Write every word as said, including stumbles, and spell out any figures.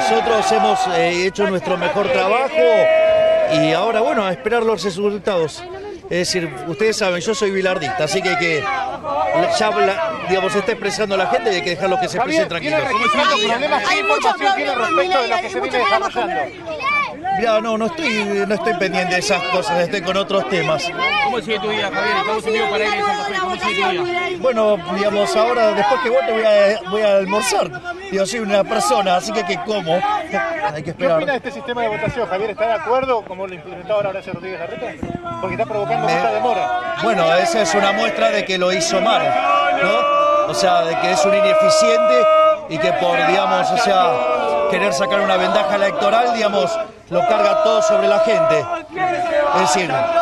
nosotros hemos eh, hecho nuestro mejor trabajo y ahora, bueno, a esperar los resultados. Es decir, ustedes saben, yo soy bilardista, así que, que ya la, digamos, se está expresando la gente y hay que dejarlos que se expresen tranquilos. ¿Qué información tiene respecto de lo que se viene desarrollando? Mira, no, no estoy, no estoy pendiente de esas cosas, estoy con otros temas. ¿Cómo sigue tu día, Javier? Estamos en vivo para ir en Santa Fe. ¿Cómo sigue tu día? Bueno, digamos, ahora después que vote voy a, voy a almorzar. Digo, soy una persona, así que que como. Hay que esperar. ¿Qué opina de este sistema de votación, Javier? ¿Está de acuerdo como lo implementó ahora Horacio Rodríguez Larreta? Porque está provocando Me... mucha demora. Bueno, esa es una muestra de que lo hizo mal, ¿no? O sea, de que es un ineficiente y que por, digamos, o sea, querer sacar una ventaja electoral, digamos, lo carga todo sobre la gente. Es decir,